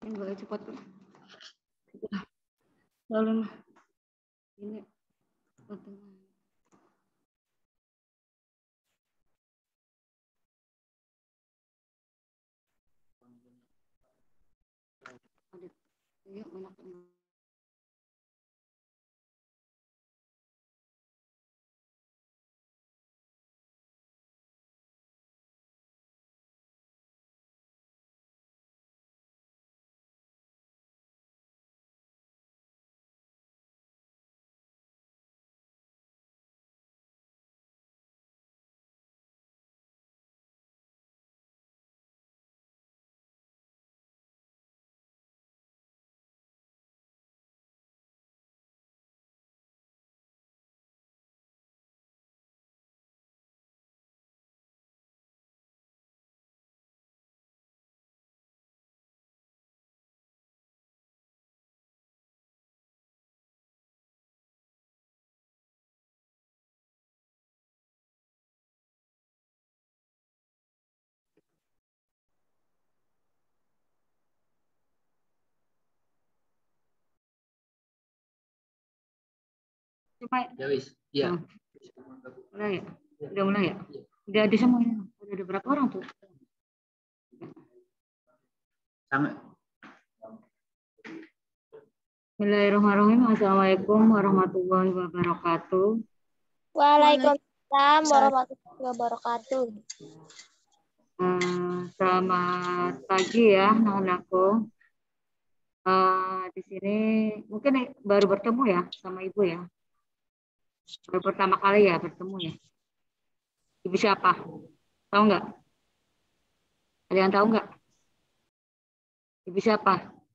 Enggak cepat. Lalu ini cuma Ya wis, iya. Mulai ya? Udah mulai ya? Udah ada semuanya. Udah ada berapa orang tuh? Sama. Bismillahirrahmanirrahim. Assalamualaikum warahmatullahi wabarakatuh. Waalaikumsalam warahmatullahi wabarakatuh. Selamat pagi ya anak-anakku. Di sini mungkin baru bertemu ya sama Ibu ya. Baru pertama kali ya bertemu ya. Ibu siapa? Tahu nggak? Ada yang tahu nggak? Ibu siapa?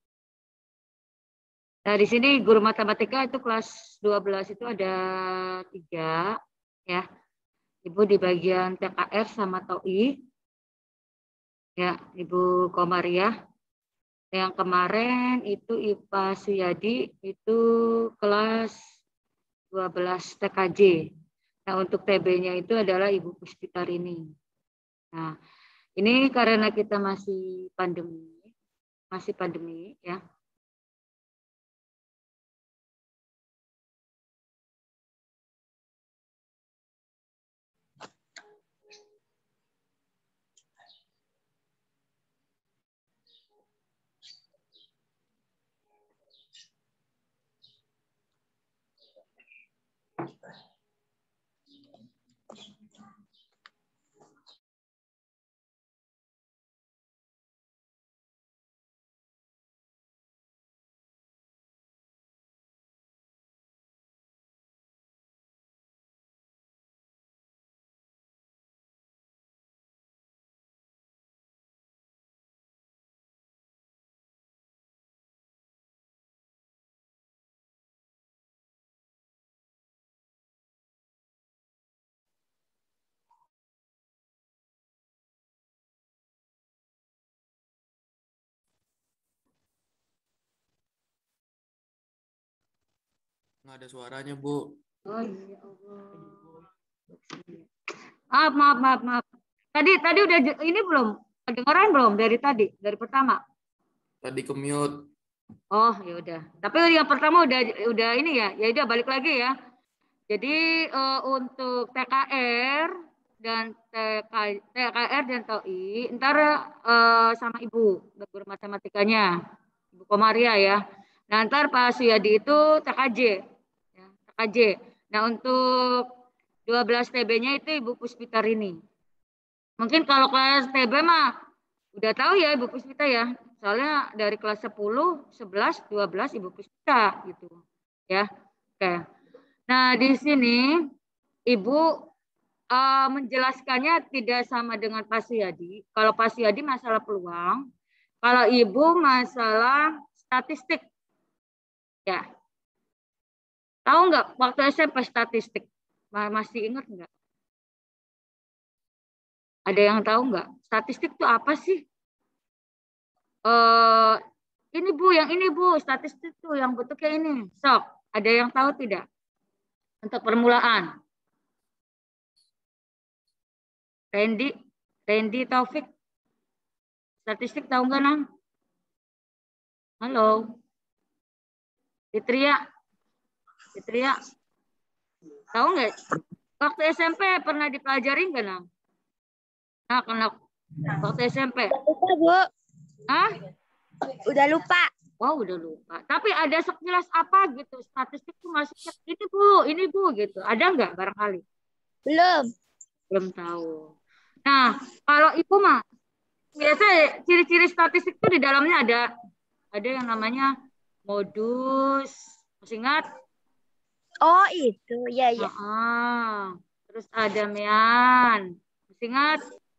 Nah, di sini guru matematika itu kelas 12 itu ada 3 ya. Ibu di bagian TKR sama TOI. Ya, Ibu Komariah. Yang kemarin itu IPA Suyadi itu kelas 12 TKJ. Nah, untuk TB-nya itu adalah Ibu Puspitarini. Nah, ini karena kita masih pandemi ya. Nggak ada suaranya, Bu. Oh iya Allah. Maaf. Tadi udah ini belum? Kedengaran belum dari pertama? Tadi ke mute. Oh, ya udah. Tapi yang pertama udah ini ya. Ya udah balik lagi ya. Jadi untuk TKR dan TKR dan TOI ntar sama Ibu guru matematikanya, Ibu Komaria ya. Nah, ntar Pak Suyadi itu TKJ. Ya, TKJ. Nah, untuk 12 TB-nya itu Ibu Puspitarini. Mungkin kalau kelas TB mah udah tahu ya Ibu Puspita ya. Soalnya dari kelas 10, 11, 12 Ibu Puspita gitu. Ya. Oke. Nah, di sini Ibu menjelaskannya tidak sama dengan Pak Suyadi. Kalau Pak Suyadi masalah peluang, kalau Ibu masalah statistik. Ya. Tahu nggak waktu SMP statistik? Masih ingat nggak? Ada yang tahu nggak? Statistik itu apa sih? Ini Bu, yang ini Bu, statistik tuh yang bentuknya ini. Sok, ada yang tahu tidak? Untuk permulaan. Randy Taufik. Statistik tahu nggak, Nang? Halo. Fitria. Tahu nggak? Waktu SMP pernah dipelajari nggak, Nang? Nah, waktu SMP. Udah lupa, Bu. Hah? Udah lupa. Wow, udah lupa. Tapi ada sekilas apa gitu? Statistik itu maksudnya ini Bu, gitu. Ada nggak barangkali? Belum tahu. Nah, kalau Ibu mah, biasa ciri-ciri statistik itu di dalamnya ada yang namanya modus. Masih ingat? Oh, itu. Ya, ya. Terus ada mean. Masih ingat?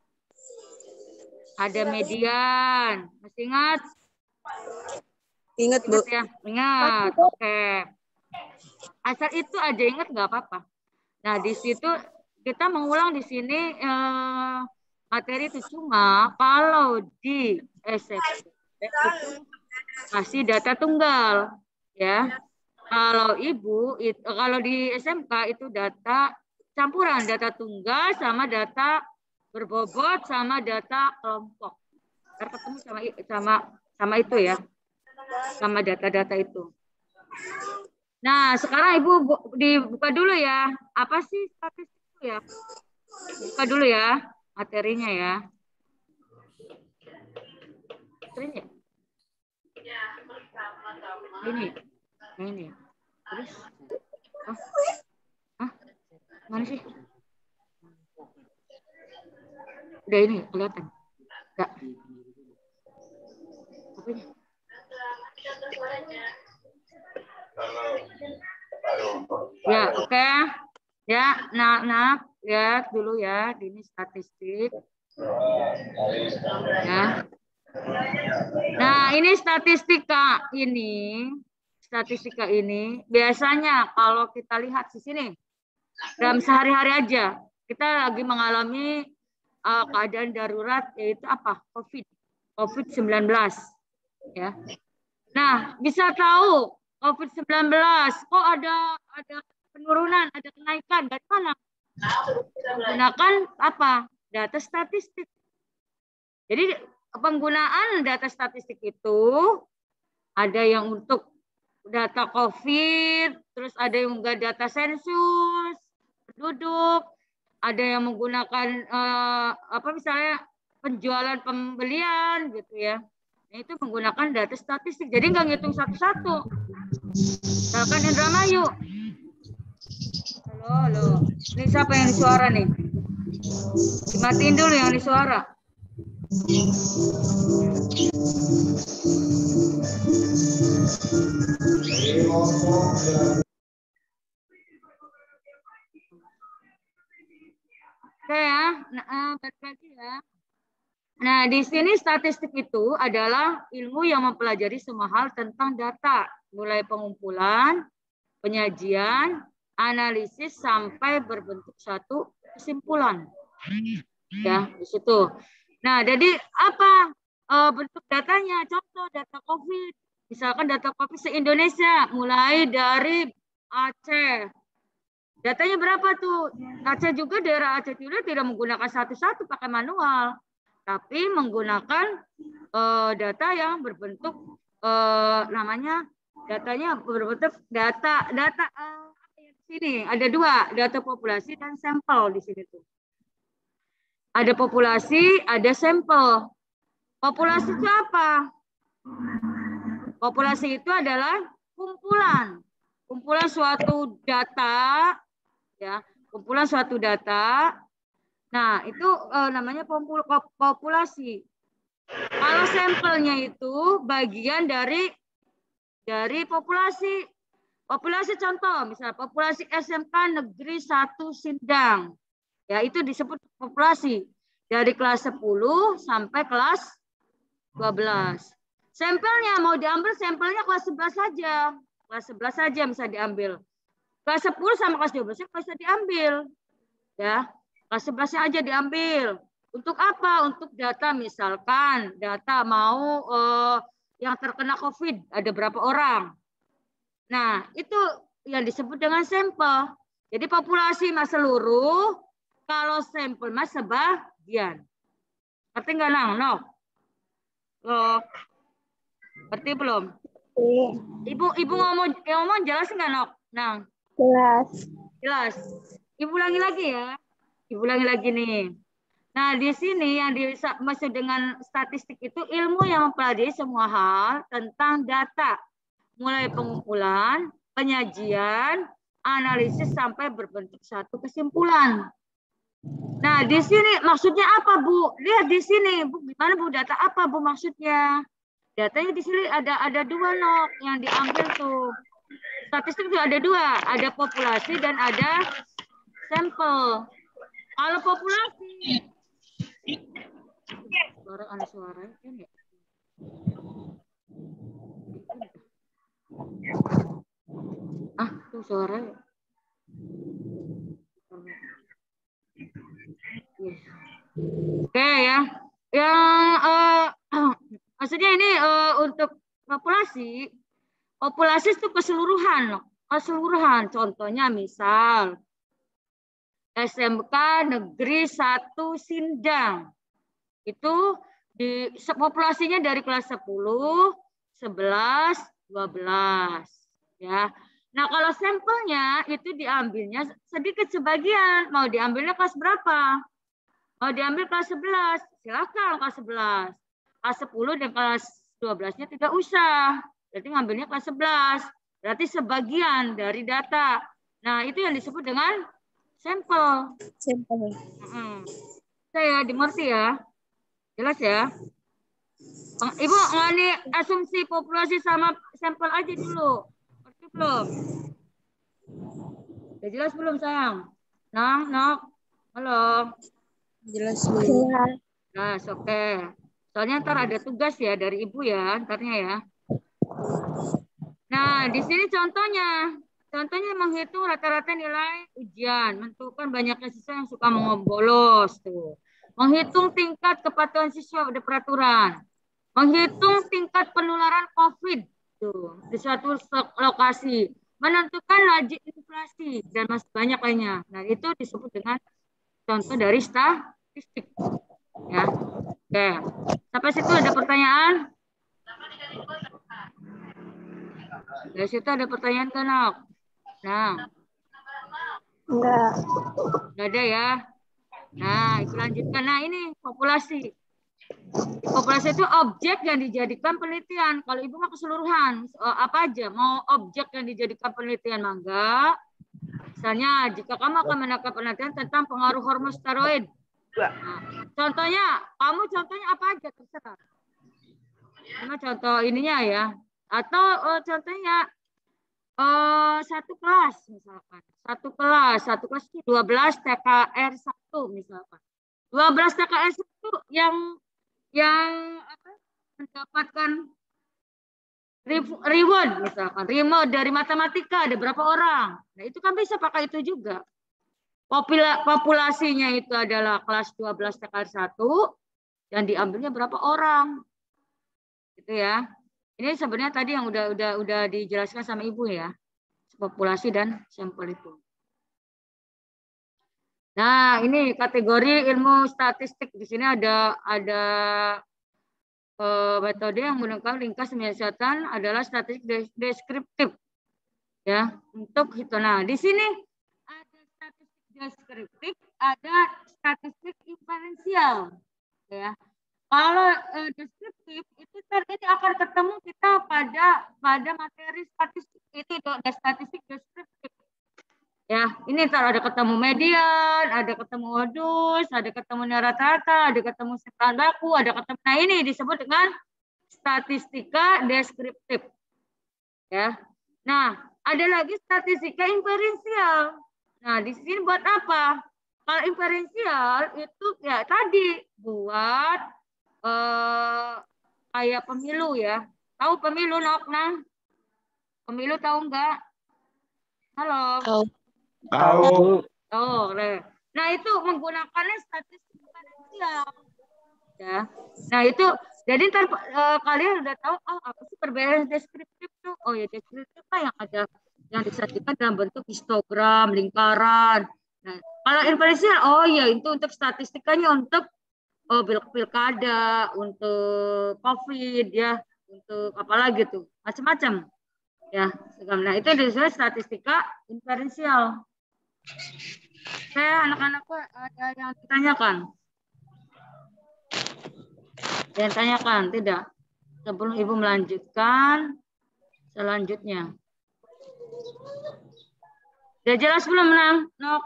Ada median. Masih ingat? Ingat, Bu. Ingat ya? Ingat. Oke. Asal itu aja ingat nggak apa-apa. Nah, di situ kita mengulang di sini materi itu cuma kalau di SMP itu kasih data tunggal ya. Kalau kalau di SMK itu data campuran data tunggal sama data berbobot sama data kelompok. Ketemu sama itu ya. Sama data-data itu. Nah, sekarang Ibu dibuka dulu ya. Apa sih statistik itu ya? Buka dulu ya materinya ya. Materinya. Ini. Terus? Mana sih? Udah ini kelihatan. Enggak. Apa ini? Ya, oke. Ya, nah, lihat dulu ya, ini statistik. Ya. Nah, ini statistika ini biasanya kalau kita lihat di sini dalam sehari-hari aja kita lagi mengalami keadaan darurat yaitu apa? COVID-19 ya. Nah, bisa tahu COVID-19 kok ada penurunan, ada kenaikan dari mana? Menggunakan apa? Data statistik. Jadi penggunaan data statistik itu ada yang untuk data COVID, terus ada yang juga data sensus, penduduk, ada yang menggunakan misalnya penjualan pembelian gitu ya. Nah, itu menggunakan data statistik. Jadi nggak ngitung satu-satu. Misalkan Indramayu. Halo. Ini siapa yang di suara nih? Dimatiin dulu yang di suara. Oke ya, balik lagi ya. Nah, di sini statistik itu adalah ilmu yang mempelajari semua hal tentang data, mulai pengumpulan, penyajian, analisis sampai berbentuk satu kesimpulan. Ya, di situ. Nah, jadi apa bentuk datanya? Contoh data COVID. Misalkan data COVID se-Indonesia mulai dari Aceh. Datanya berapa tuh? Aceh juga daerah Aceh juga tidak menggunakan satu-satu pakai manual, tapi menggunakan data yang berbentuk namanya datanya berbentuk data di sini ada dua, data populasi dan sampel di sini tuh. Ada populasi, ada sampel. Populasi itu apa? Populasi itu adalah kumpulan suatu data, ya, kumpulan suatu data. Nah, itu namanya populasi. Kalau sampelnya itu bagian dari populasi. Populasi contoh, misalnya populasi SMK Negeri 1 Sindang. Ya, itu disebut populasi. Dari kelas 10 sampai kelas 12. Sampelnya mau diambil sampelnya kelas 11 saja. Kelas 11 saja bisa diambil. Kelas 10 sama kelas 12 bisa diambil. Ya, kelas 11 aja diambil. Untuk apa? Untuk data misalkan data mau yang terkena COVID ada berapa orang. Nah, itu yang disebut dengan sampel. Jadi populasi mas seluruh, kalau sampel mas sebagian. Ngerti nggak, Nang? No. Loh. Ngerti Ngerti belum? Iya. Ibu ngomong jelas nggak, Nok? Nah, Jelas. jelas. Ibu ulangi lagi ya. Ibu ulangi lagi nih. Nah, di sini yang dimaksud dengan statistik itu ilmu yang mempelajari semua hal tentang data. Mulai pengumpulan, penyajian, analisis sampai berbentuk satu kesimpulan. Nah, di sini maksudnya apa, Bu? Lihat di sini, Bu. Gimana, Bu? Data apa, Bu, maksudnya? Datanya di sini ada dua, Nok, yang diambil tuh. Statistik itu ada dua, ada populasi dan ada sampel. Kalau populasi, ada suara kan ya? Tuh suara. Oke ya. Yang maksudnya ini untuk populasi itu keseluruhan. Contohnya misal SMK Negeri 1 Sindang. Itu populasinya dari kelas 10, 11, 12 ya. Nah, kalau sampelnya itu diambilnya sedikit sebagian. Mau diambilnya kelas berapa? Mau diambil kelas 11, silakan kelas 11. Kelas 10 dan kelas 12-nya tidak usah. Berarti ngambilnya kelas 11. Berarti sebagian dari data. Nah, itu yang disebut dengan sampel. Sampel. Saya dimengerti ya? Jelas ya? Ibu ngani asumsi populasi sama sampel aja dulu. Ngerti belum? Udah jelas belum, sayang? Nok. Halo. Jelas belum? Nah, oke. Soalnya ntar ada tugas ya dari ibu ya, ntarnya ya. Nah, di sini contohnya menghitung rata-rata nilai ujian, menentukan banyaknya siswa yang suka bolos tuh. Menghitung tingkat kepatuhan siswa pada peraturan. Menghitung tingkat penularan COVID tuh di suatu lokasi. Menentukan laju inflasi dan masih banyak lainnya. Nah, itu disebut dengan contoh dari statistik. Ya. Oke. Sampai situ ada pertanyaan? Dari situ ada pertanyaan kan, Nok? Nah. Enggak. Enggak ada ya. Nah, itu lanjutkan. Nah, ini populasi. Populasi itu objek yang dijadikan penelitian. Kalau ibu mau keseluruhan, apa aja? Mau objek yang dijadikan penelitian, mangga. Misalnya, jika kamu akan melakukan penelitian tentang pengaruh hormon steroid. Nah, contohnya apa aja terserah. Cuma contoh ininya ya. Atau contohnya satu kelas misalkan. Satu kelas itu 12 TKR 1 misalkan. 12 TKR 1 yang mendapatkan reward misalkan. Reward dari matematika ada berapa orang. Nah, itu kan bisa pakai itu juga. Populasinya itu adalah kelas 12 TKR 1 yang diambilnya berapa orang. Gitu ya. Ini sebenarnya tadi yang udah dijelaskan sama Ibu ya. Populasi dan sampel itu. Nah, ini kategori ilmu statistik. Di sini ada metode yang menggunakan ringkas penyiasatan adalah statistik deskriptif. Ya, untuk itu. Nah, di sini ada statistik deskriptif, ada statistik inferensial. Ya. Kalau deskriptif itu ini akan ketemu kita pada materi statistik itu statistik deskriptif. Ya, ini ntar ada ketemu median, ada ketemu modus, ada ketemu rata-rata, ada ketemu setelan baku, ada ketemu. Nah, ini disebut dengan statistika deskriptif. Ya. Nah, ada lagi statistika inferensial. Nah, di sini buat apa? Kalau inferensial itu ya tadi buat kayak pemilu ya. Tahu pemilu, Nok? Nah, pemilu tahu enggak? Halo. Tahu. Oh, nah itu menggunakannya statistik inferensial. Ya. Nah, itu jadi ntar kalian udah tahu apa sih perbedaan deskriptif tuh? Oh ya, deskriptif kan yang ada yang disajikan dalam bentuk histogram, lingkaran. Nah, kalau inferensial, oh ya itu untuk statistikanya untuk pilkada, untuk COVID ya, untuk apa lagi tuh? Macam-macam. Ya, nah itu disebut statistika inferensial. Saya anak-anakku ada yang ditanyakan. Yang tanyakan, tidak. Sebelum Ibu melanjutkan selanjutnya. Udah jelas belum, Nang? Nok?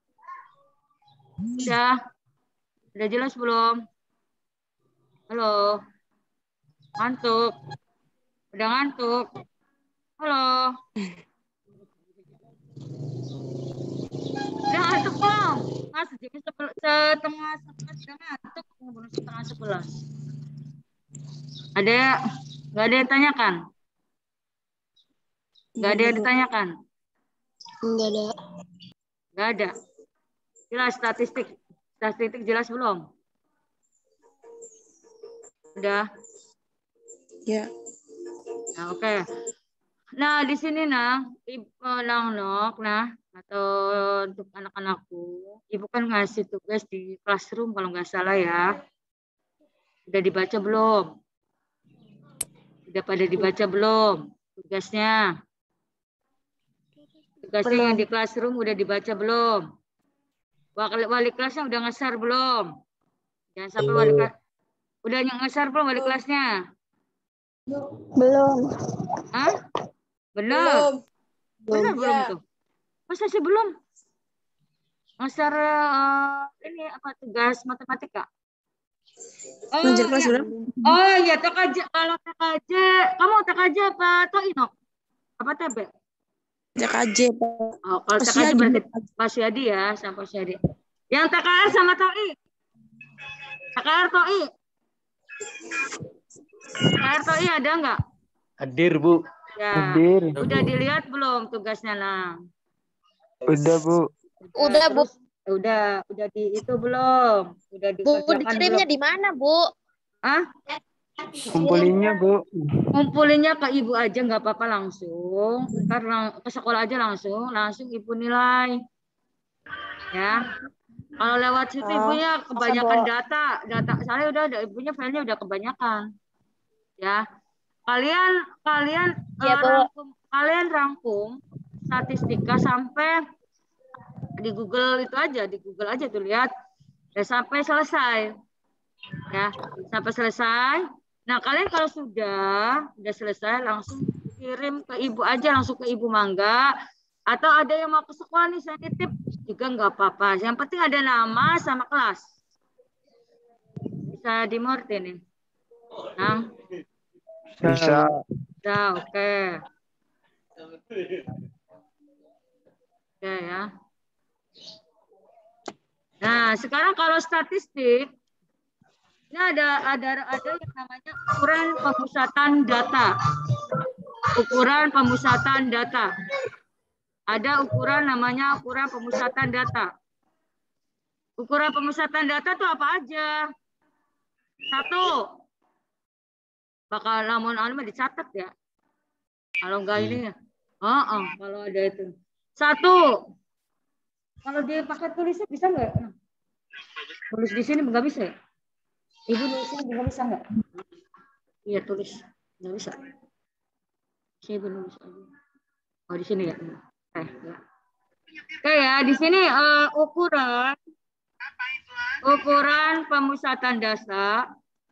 Udah jelas belum? Halo? Ngantuk? Udah ngantuk? Halo? Udah ngantuk belum? Mas, jam setengah 11 udah ngantuk. Belum setengah 11. Ada? Nggak ada yang tanyakan? Nggak ada yang ditanyakan? Enggak ada. Nggak ada. Jelas statistik. Statistik jelas belum? Udah? Ya. Nah, oke. Nah, di sini nah, Nok, nah, atau untuk anak-anakku, Ibu kan ngasih tugas di classroom kalau nggak salah ya. Udah dibaca belum? Udah pada dibaca belum tugasnya? Tugasnya yang di classroom udah dibaca belum? Wali kelasnya udah nge-share belum? Jangan sampai wali kelas. Udah nge-share belum wali kelasnya? Belum. Hah? Benar? Benar belum Ya. tuh? Masa sih belum? Nge-share ini apa tugas matematika? Oh, ya. Oh iya, TKJ. Kalau TKJ, kamu TKJ apa Toinok? Apa TB? TKJ, Pak. Oh, kalau TKJ berarti Pak Syadi ya, sama Pak Syadi. Yang TKR sama TOI? TKR TOI? TKR TOI ada nggak? Hadir, Bu. Ya. Hadir. Udah dilihat belum tugasnya, Nang? Udah, Bu. Udah, Bu. Udah di itu belum? Udah dikerjakan dikirimnya belum? di mana, Bu? Ah? Kumpulinnya, Bu. Ngumpulinnya ke Ibu aja nggak apa-apa langsung. Ntar ke sekolah aja langsung Ibu nilai. Ya. Kalau lewat situ ibunya kebanyakan data saya udah ada ibunya filenya udah kebanyakan. Ya. Kalian rangkum statistika sampai di Google aja tuh lihat ya sampai selesai. Ya, sampai selesai. Nah, kalian kalau sudah selesai langsung kirim ke Ibu aja, langsung ke Ibu Mangga. Atau ada yang mau ke sekolah nih, saya titip juga nggak apa-apa. Yang penting ada nama sama kelas. Bisa dimorti nih. Nah, Bisa. ya, oke. Oke ya. Nah, sekarang kalau statistik, ini ada yang namanya ukuran pemusatan data. Ukuran pemusatan data. Ada ukuran namanya ukuran pemusatan data. Ukuran pemusatan data itu apa aja? Satu, bakal lamun anu dicatat ya. Kalau enggak ini, kalau ada itu. Satu, kalau dia pakai tulisnya bisa nggak? Tulis di sini nggak bisa ya? Ibu nulisnya nggak bisa nggak? Iya tulis, nggak bisa. Saya nulis aja. Oh di sini ya. Ya. Oke ya, di sini ukuran pemusatan data.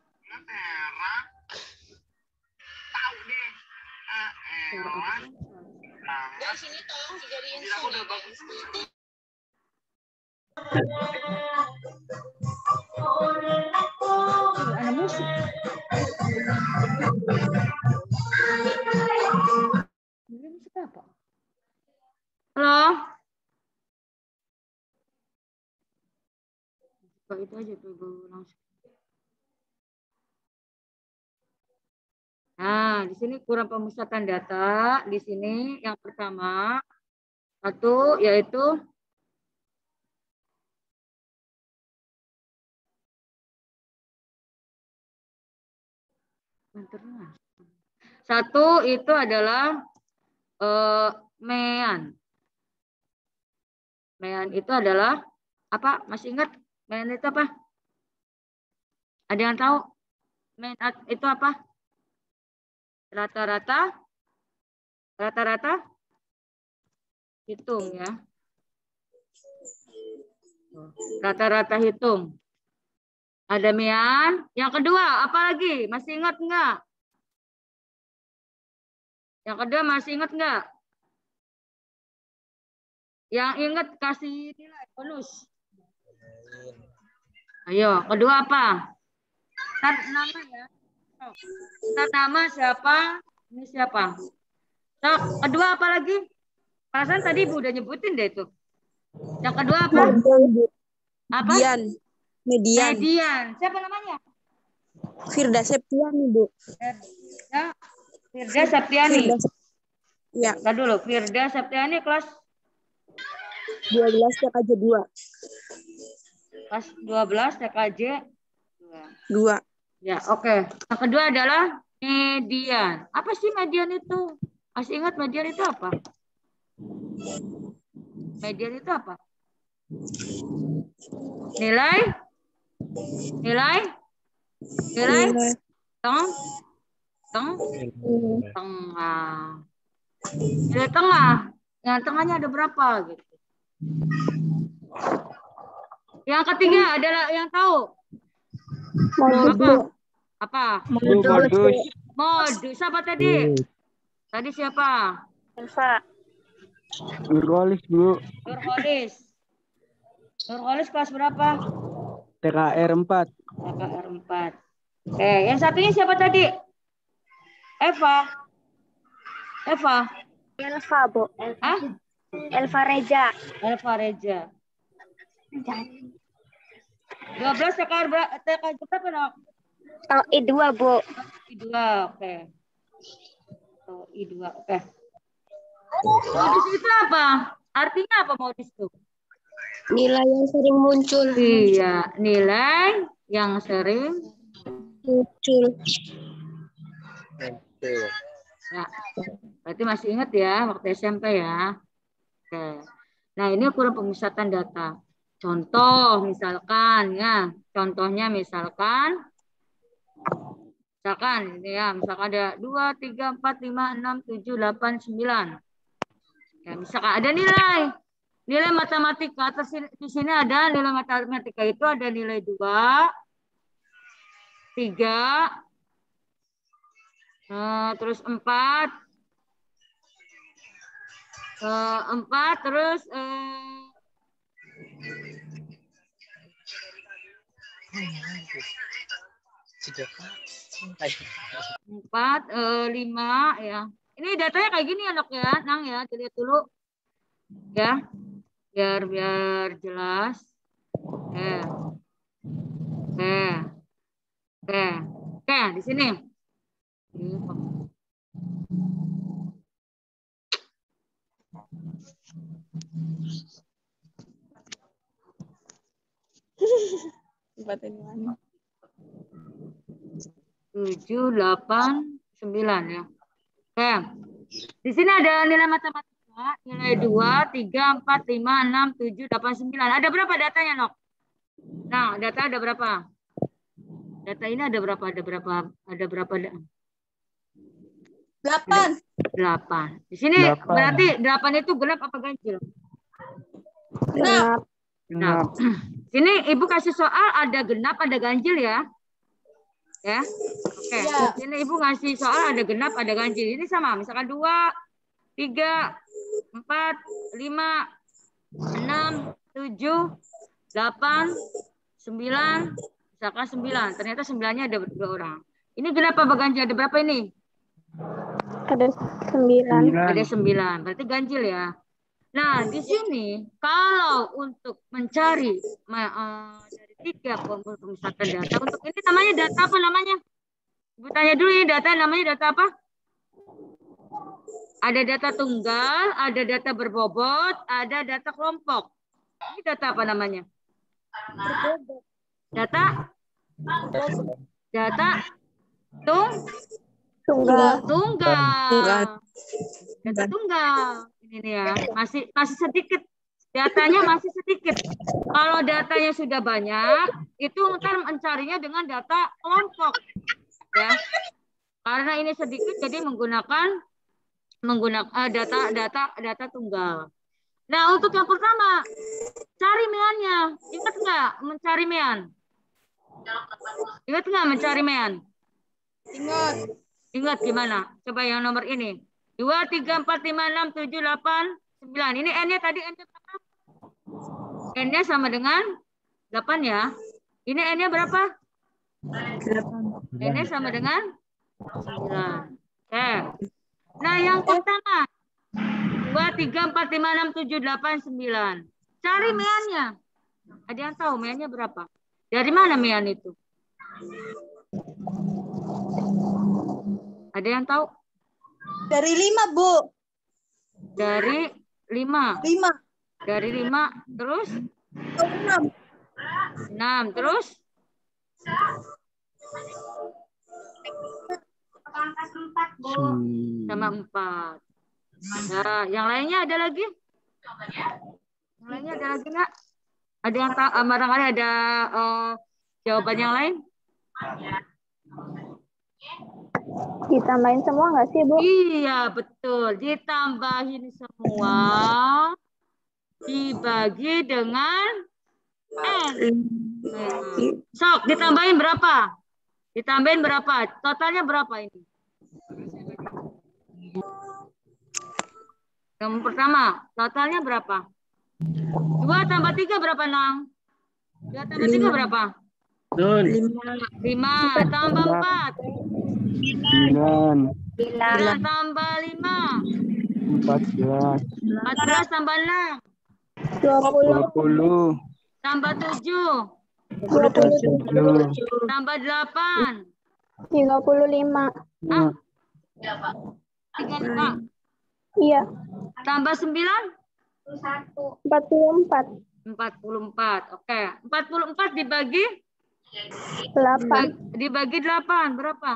Di sini tolong dijadiin Ada musik. Ini musik apa? Halo? Itu aja tuh langsung. Nah, di sini kurang pemusatan data. Di sini yang pertama, satu yaitu satu itu adalah mean. Mean itu adalah apa? Masih ingat? Mean itu apa? Ada yang tahu? Mean itu apa? Rata-rata hitung ya. Rata-rata hitung. Ada Mian. Yang kedua, apa lagi? Masih ingat enggak? Yang kedua masih ingat enggak? Yang ingat kasih nilai bonus. Ayo, kedua apa? Start nama ya. Start nama siapa? Ini siapa? So, kedua apa lagi? Perasaan tadi Ibu udah nyebutin deh itu. Yang kedua apa? Apa? Median. Siapa namanya? Firda Septiani, Bu. Firda Septiani. Ya. Ntar dulu, Firda Septiani kelas 12 TKJ 2. kelas 12 TKJ 2. Ya, oke. Yang kedua adalah median. Apa sih median itu? Masih ingat median itu apa? Median itu apa? Nilai tengah. Nilai tengah. Yang tengahnya ada berapa gitu. Yang ketiga adalah yang tahu. Apa? Modus apa tadi? Tadi siapa? Elva. Nurholis, Bu. Nurholis kelas berapa? TKR 4. TKR 4. Oke, yang satunya siapa tadi? Eva, Bu. Elva Reja. 12 TKR berapa, Nok? Oh, I2, Bu. I2, oke. I2, oke. Modus itu apa? Artinya apa modus itu? Nilai yang sering muncul. Iya, nilai yang sering muncul. Ya, berarti masih ingat ya waktu SMP ya. Oke. Nah, ini ukuran pemusatan data. Contoh misalkan ya, contohnya misalkan ini ya, misalkan ada 2, 3, 4, 5, 6, 7, 8, 9. Ya, misalkan ada nilai matematika. Di sini ada nilai matematika itu ada nilai 2, 3, terus 4, terus 4, 5 ya. Ini datanya kayak gini ya, Nok ya. Nang ya, dilihat dulu. Ya. Biar jelas. Oke, di sini. Tujuh, 8, 9 ya. Oke. Di sini ada nilai matematika, nilai 2, 3, 4, 5, 6, 7, 8, 9. Ada berapa datanya, Nok? Nah, data ada berapa? Data ini ada berapa? Ada berapa? 8. Di sini 8. Berarti 8 itu genap apa ganjil? Genap. Nah, sini Ibu kasih soal ada genap, ada ganjil ya. Ya. Oke. Ya. Sini Ibu ngasih soal ada genap, ada ganjil. Ini sama, misalkan 2, 3, 4, 5, 6, 7, 8, 9, misalkan 9. Ternyata 9-nya ada 2 orang. Ini genap apa ganjil? Ada berapa ini? Ada 9. Ada 9. Berarti ganjil ya. Nah, di sini kalau untuk mencari dari 3 pemusatan data, untuk ini namanya data apa namanya? Ibu tanya dulu ini data namanya data apa? Ada data tunggal, ada data berbobot, ada data kelompok. Ini data apa namanya? Data tunggal. Data tunggal. Ini nih ya, masih sedikit. Datanya masih sedikit. Kalau datanya sudah banyak, itu ntar mencarinya dengan data kelompok. Ya. Karena ini sedikit, jadi menggunakan data tunggal. Nah, untuk yang pertama, cari meannya. Ingat nggak mencari mean? Ingat nggak mencari mean? Ingat. Ingat gimana? Coba yang nomor ini. 2, 3, 4, 5, 6, 7, 8, 9. Ini N-nya tadi N-nya berapa? N-nya sama dengan 8 ya. Ini N-nya berapa? 8. N-nya sama dengan 9. Oke. Nah, yang pertama. 2, 3, 4, 5, 6, 7, 8, 9. Cari meannya. Ada yang tahu meannya berapa? Dari mana mean itu? Ada yang tahu? Dari 5, Bu. Dari 5. 5. Dari 5 terus 6. 6 terus sama 4. Nah, yang lainnya ada lagi? Yang lainnya ada lagi nggak? Ada yang tahu? Barangkali ada jawaban yang lain? Ditambahin semua nggak sih, Bu? Iya, betul. Ditambahin semua, dibagi dengan N. Sok, ditambahin berapa? Ditambahin berapa? Totalnya berapa ini? Yang pertama, totalnya berapa? 2 tambah 3 berapa, Nang? 2 tambah 3 berapa? 5 tambah 4. 9, 9 tambah 5. 14, 14 tambah 6. 20, Tambah 7. 27, Tambah 8. 35. Ah, 35. Iya. Tambah 9. 44. 44. Oke. 44 dibagi 8. dibagi 8 berapa?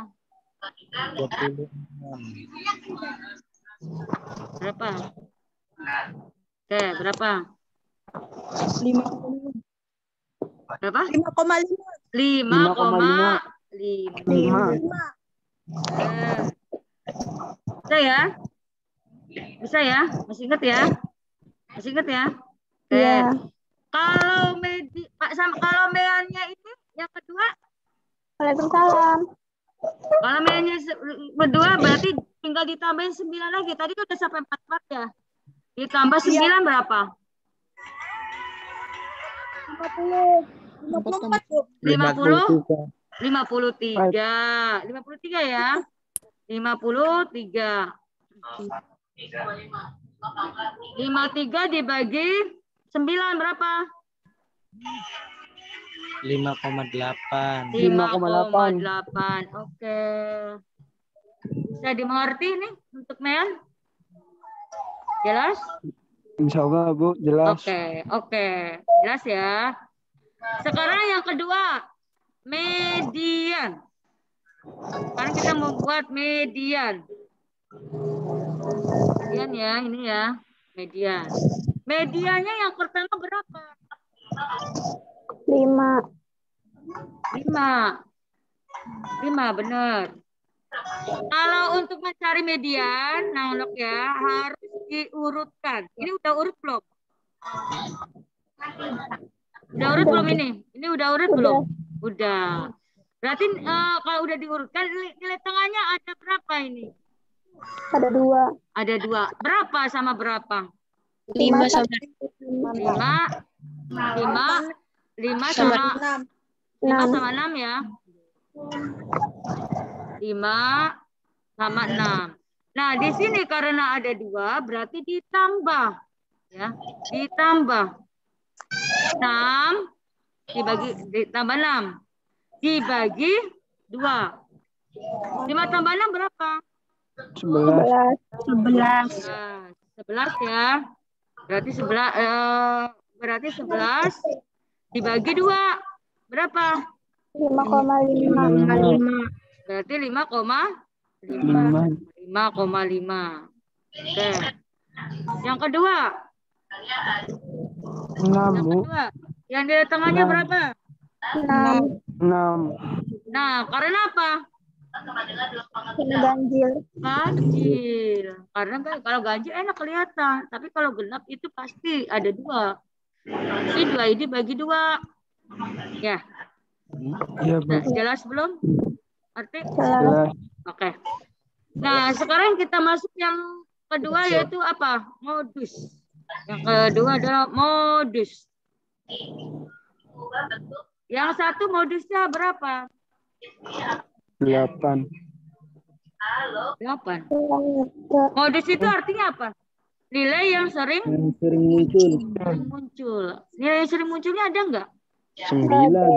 Berapa? Oke, berapa? 5. Berapa? 5,5. 5,5. 5. Bisa ya? Bisa ya? Masih ingat ya? Masih ingat ya? Oke. Iya. Kalau meannya ini yang kedua, Waalaikumsalam. kalau meannya kedua berarti tinggal ditambahin 9 lagi. Tadi kan udah sampai 44 ya. Ditambah 9 berapa? 50. 54, Bu. 50. 53. 53 ya. 53. 53 dibagi 9 berapa? 5,8. 5,8. Oke. Bisa dimengerti ini untuk mean? Jelas? Insya Allah, Bu, jelas. Oke. Jelas ya. Sekarang yang kedua, median. Sekarang kita mau buat median. Median ya, ini ya. Median. Mediannya yang pertama berapa? 5. 5 benar. Kalau untuk mencari median, Nang ya, harus diurutkan. Ini udah urut belum? Udah urut belum ini? Ini udah urut belum? Udah. Berarti kalau udah diurutkan, nilai tengahnya ada berapa ini? Ada 2. Ada 2. Berapa sama berapa? 5 sama 5 sama 6 ya. 5 sama 6. Nah, di sini karena ada 2 berarti ditambah ya. Ditambah 6 ditambah 6 dibagi 2. 5 tambah 6 berapa? 11. 11 ya. Berarti 11 dibagi 2 berapa? 5,5. Berarti 5,5. Oke. Yang kedua. 6, Yang Bu. kedua. Yang di tengahnya berapa? 6. 6. Nah, karena apa? Ini ganjil. Ganjil. Karena kan kalau ganjil enak kelihatan. Tapi kalau genap itu pasti ada 2. Jadi 2 ini bagi 2. Ya. Iya, Bu. Nah, jelas belum? Arti? Jelas. Oke. Nah, sekarang kita masuk yang kedua yaitu apa? Modus. Yang kedua adalah modus. Yang satu modusnya berapa? 8. 8. Modus itu artinya apa? Nilai yang sering Yang sering muncul. muncul. Nilai yang sering munculnya ada nggak? 9.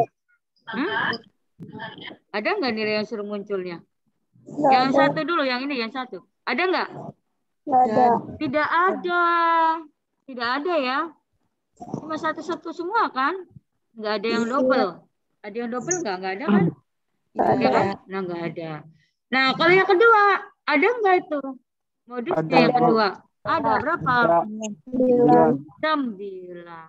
Ada nggak nilai yang sering munculnya? Nggak Yang ada. satu dulu, yang ini, yang satu. Ada nggak? Nggak ada. Tidak ada. Tidak ada ya. Cuma satu-satu semua kan? Nggak ada yang double. Ada yang double nggak? Nggak ada kan? Nggak Ya ada. kan? Nah, nggak ada. Nah, kalau yang kedua, ada nggak itu? Modusnya Ada, yang Bu. kedua. Ada berapa? 9. 9.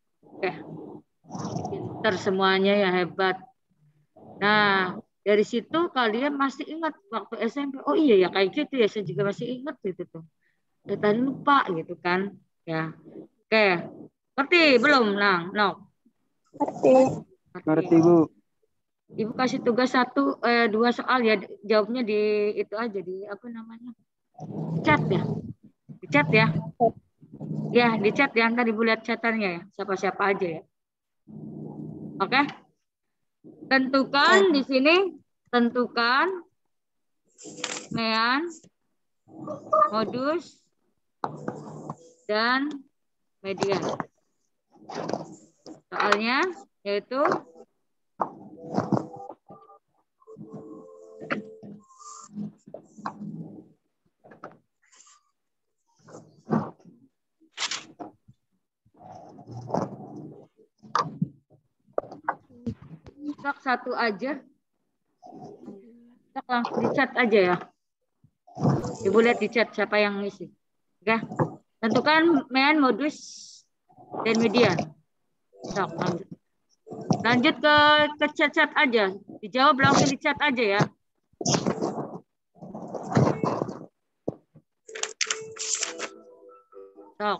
Pinter semuanya ya, hebat. Nah, dari situ kalian masih ingat waktu SMP. Oh iya ya, kayak gitu ya. Saya juga masih ingat gitu tuh. Ya, tadi lupa gitu kan. Ya. Oke. Ngerti belum, Nang? No. Ngerti. Ngerti, Bu. Ibu kasih tugas 2 soal ya. Jawabnya di itu aja, di apa namanya? Chat ya. Di chat ya. Ya, di chat ya. Ntar Ibu lihat chatannya ya. Siapa-siapa aja ya. Oke. Tentukan di sini. Tentukan mean, modus, dan media. Soalnya yaitu satu aja. Kita langsung di chat aja ya. Ibu lihat di chat siapa yang ngisi. Oke. Tentukan mean, modus, dan media. Sok, lanjut. Lanjut ke chat-chat aja. Dijawab langsung di chat aja ya. Sok.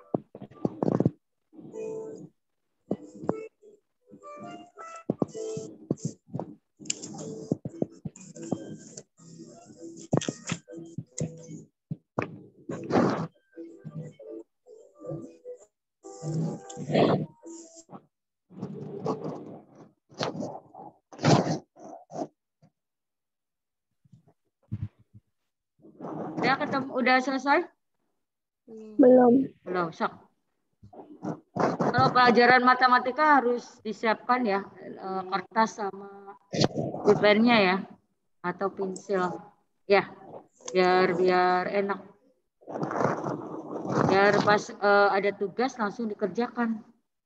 Udah selesai? Belum. Belum, sok. Kalau pelajaran matematika harus disiapkan ya kertas sama pulpennya ya atau pensil ya biar enak, biar pas ada tugas langsung dikerjakan.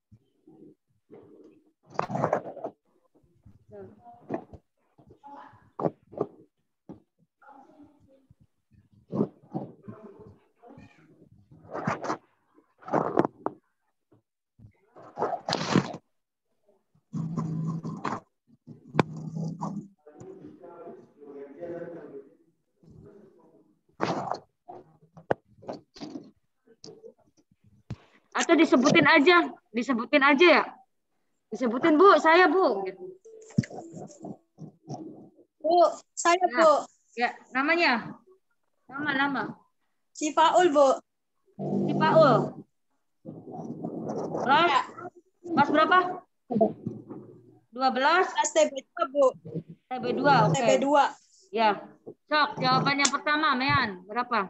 Atau disebutin aja ya. Disebutin Bu, saya Bu. Gitu. Bu, saya Ya. Bu. Ya, namanya? Nama. Si Paul Bu. Si Paul. Kelas? Ya. Kelas berapa? 12? Kelas TB2 Bu. TB2, oke. TB2. Ya. Sok, jawaban yang pertama, Mean. Berapa?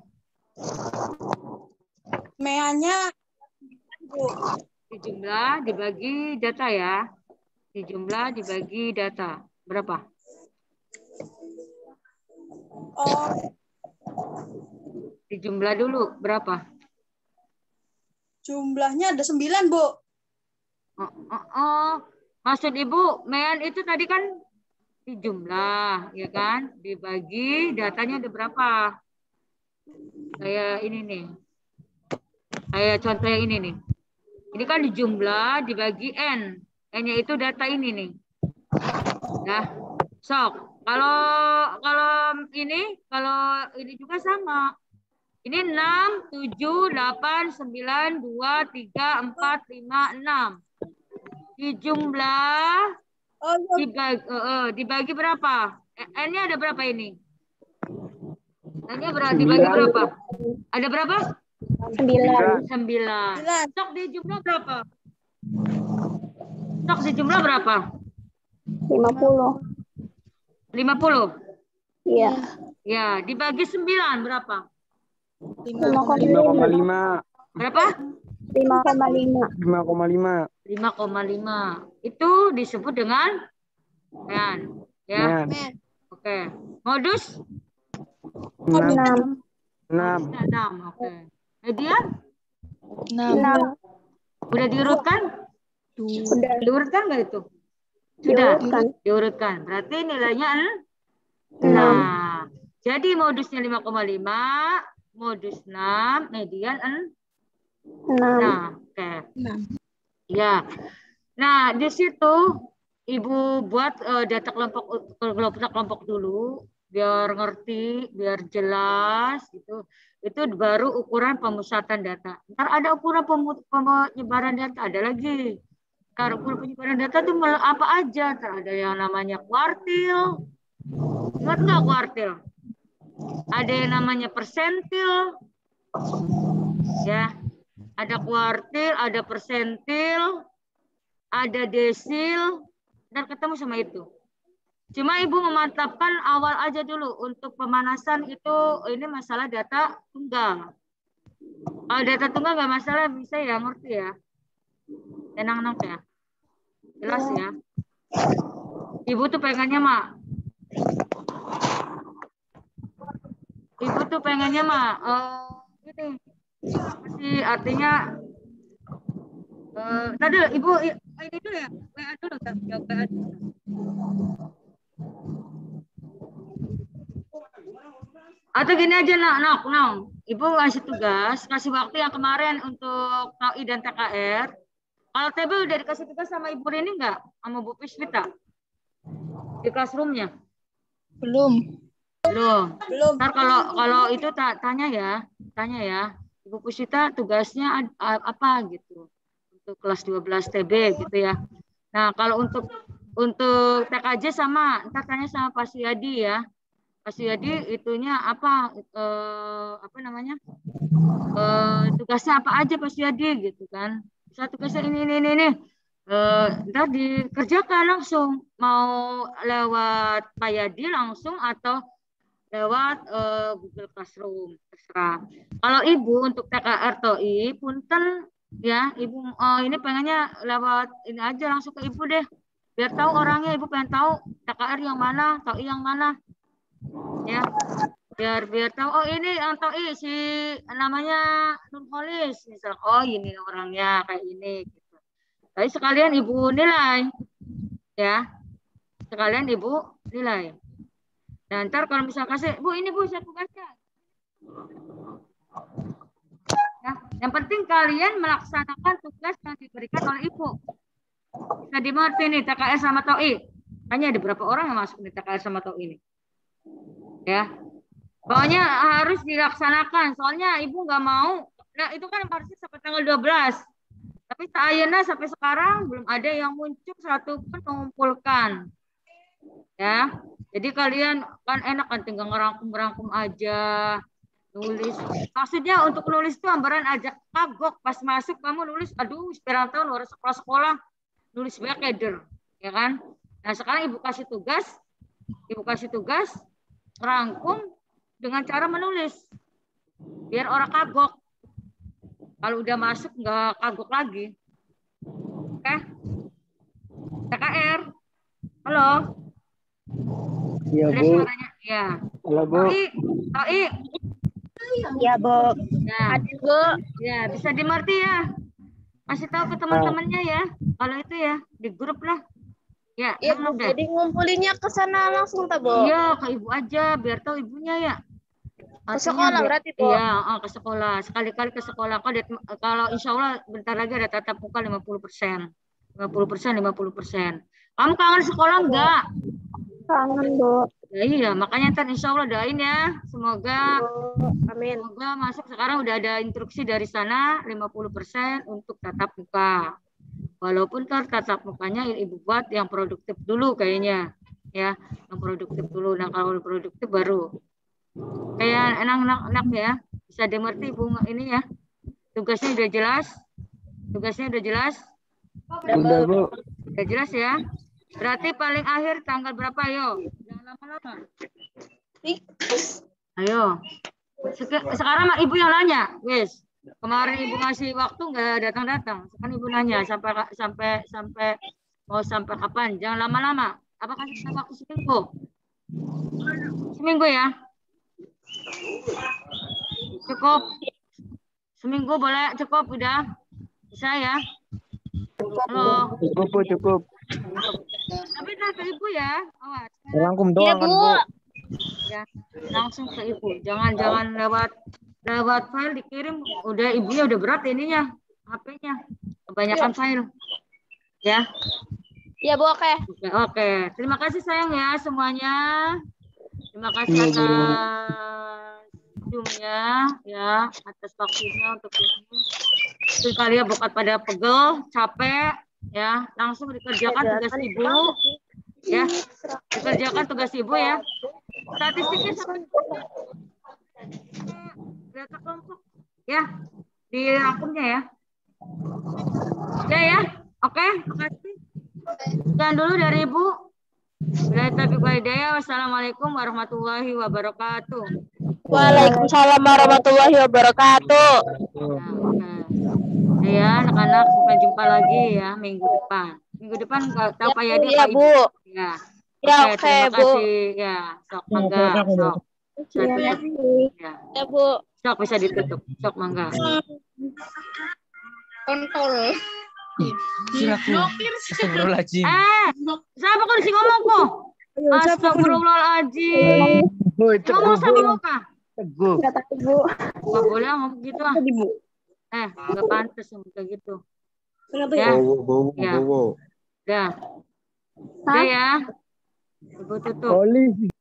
Meannya Bu. Dijumlah dibagi data ya. Dijumlah dibagi data. Berapa? Oh, Dijumlah dulu. Berapa? jumlahnya ada 9 Bu. Maksud Ibu, Mean itu tadi kan dijumlah, ya kan? Dibagi datanya ada berapa? Kayak ini nih. Kayak contoh yang ini nih. Ini kan dijumlah dibagi N. N-nya itu data ini nih. Nah, sok. Kalau ini juga sama. Ini 6, 7, 8, 9, 2, 3, 4, 5, 6. Di jumlah Oh, dibagi berapa? N-nya ada berapa ini? N-nya dibagi berapa? Ada berapa? 9. 9. Stok di jumlah berapa? Stok di jumlah berapa? 50. 50. Iya. Ya, dibagi 9 berapa? 5,5. Berapa? 5,5. 5,5. 5,5. Itu disebut dengan men. Ya. Men. Oke. Modus 6. 6. Oke. Median 6. udah diurutkan? Sudah. Diurutkan nggak itu? Sudah. Diurutkan. Berarti nilainya 6. Nah, jadi modusnya 5,5, modus 6, median 6. 6. Oke. Ya. Nah, di situ Ibu buat data kelompok dulu biar ngerti, biar jelas gitu. Itu baru ukuran pemusatan data. Ntar ada ukuran penyebaran data, ada lagi. Kalau ukuran penyebaran data itu apa aja? Ntar ada yang namanya kuartil. Ingat nggak kuartil? Ada yang namanya persentil. Ya. Ada kuartil, ada persentil, ada desil, dan ketemu sama itu. Cuma Ibu memantapkan awal aja dulu untuk pemanasan itu ini masalah data tunggal. Kalau data tunggal nggak masalah, bisa ya, ngerti ya. Tenang ya. Jelas ya. Ibu tuh pengennya ini masih artinya tadi Ibu ini dulu ya, WA dulu, jawab WA dulu. Atau gini aja, nak. Ibu ngasih tugas, kasih waktu yang kemarin untuk KI dan TKR. Kalau TB udah dikasih tugas sama Ibu Rini nggak? Sama Bu Puspita? Di classroom-nya? Belum. Ntar kalau itu tanya ya. Ibu Puspita tugasnya apa gitu. Untuk kelas 12 TB gitu ya. Nah, kalau untuk TKJ sama, ntar tanya sama Pak Suyadi ya. Pak Suyadi itunya apa namanya? Tugasnya apa aja Pak Suyadi gitu kan. Bisa tugasnya ini. Ntar dikerjakan langsung. Mau lewat Pak Yadi langsung atau lewat Google Classroom, terserah. Kalau Ibu untuk TKR TOI, punten ya, Ibu ini pengennya lewat ini aja langsung ke Ibu deh. Biar tahu orangnya, Ibu pengen tahu TKR yang mana, TOI yang mana. Ya. Biar tahu ini yang TOI si namanya Nurholis misal. Oh, ini orangnya kayak ini gitu. Tapi sekalian Ibu nilai. Ya. Sekalian Ibu nilai. Nah, ntar kalau misalnya kasih, Bu, ini Bu, saya tugasnya. Nah, yang penting kalian melaksanakan tugas yang diberikan oleh Ibu. Bisa dimengerti nih, TKR sama TOI. Hanya ada berapa orang yang masuk di TKR sama TOI ini? Ya. Pokoknya harus dilaksanakan. Soalnya Ibu nggak mau. Nah, itu kan harusnya sampai tanggal 12. Tapi ayeuna sampai sekarang belum ada yang muncul satu pun mengumpulkan. Ya. Jadi kalian kan enak kan tinggal ngerangkum aja, nulis. Maksudnya untuk nulis itu gambaran aja kagok pas masuk kamu nulis, aduh sekarang tahun luar sekolah nulis banyak ya kan. Nah sekarang Ibu kasih tugas, ngerangkum dengan cara menulis, biar orang kagok. Kalau udah masuk nggak kagok lagi. Oke? TKR, halo. Iya, Bu. Suaranya? Ya. Halo, Bu. TOI. Iya, Bu. Ya. Bu. Ya, bisa dimengerti ya. Kasih tahu ke teman-temannya ya. Kalau itu ya, di grup lah. Ya, Iya, Bu. Jadi ngumpulinnya ke sana langsung, tak, Bu? Iya, ke Ibu aja biar tahu ibunya ya. Ke sekolah berarti, Bu? Iya, ke sekolah. Sekali-kali ke sekolah. Kalau insya Allah bentar lagi ada tatap muka 50%. 50%. Kamu kangen sekolah enggak? Kangen, Bu. Ya, iya, makanya ntar insya Allah doain ya. Semoga Amin. masuk sekarang udah ada instruksi dari sana 50% untuk tatap muka. Walaupun kan tatap mukanya Ibu buat yang produktif dulu kayaknya. Ya, yang produktif dulu. Nah, kalau produktif baru. Kayak anak-anak ya. Bisa dimengerti Ibu ini ya. Tugasnya udah jelas. Tugasnya udah jelas. Udah, Bu. Udah jelas ya. Berarti paling akhir tanggal berapa, ayo? Jangan lama-lama. Ayo. Sekarang Ibu yang nanya, wes. Kemarin Ibu ngasih waktu nggak datang-datang. Sekarang Ibu nanya sampai mau sampai kapan? Jangan lama-lama. Apa kasih waktu seminggu? Seminggu ya? Cukup. Seminggu boleh cukup udah. Bisa ya? Halo. Cukup, Bu, cukup. Tapi ke Ibu ya. Awas. Rangkum Iya, doang kan, Bu. Bu. Ya, langsung ke Ibu. Jangan lewat file dikirim. Udah Ibunya udah berat ininya. HP-nya. Kebanyakan file. Ya. Iya, Bu, oke. Oke. Terima kasih sayang ya semuanya. Terima kasih atas zoom-nya ya, atas waktunya untuk ini. Mungkin kalian bukan pada pegel, capek ya, langsung dikerjakan tugas Ibu ya. Dikerjakan tugas Ibu ya. Statistiknya sampai data kelompok ya, dirangkumnya ya. Ya. Oke, makasih. Sekian dulu dari Ibu. Wassalamualaikum warahmatullahi wabarakatuh. Waalaikumsalam warahmatullahi wabarakatuh. Ya, anak-anak sampai jumpa lagi ya minggu depan. Minggu depan nggak tahu Pak Yadi Iya, apa Bu. Ibu. Ya. Ya, Oke, oke, terima Bu. kasih. Ya, sok mangga, sok. Bisa Iya, tutup. Ya. Ya, Bu. Sok bisa ditutup. Sok mangga. Kontol. Astagfirullahaladzim. Siapa kok disini ngomong kok? Astagfirullahaladzim. Bu, Ngomong sama muka. Teguh. Nggak boleh ngomong gitu ah. Nggak pantas ngomong kayak gitu. Kenapa Ya. Bowo. Ya. Udah ya. Ibu tutup. Oli.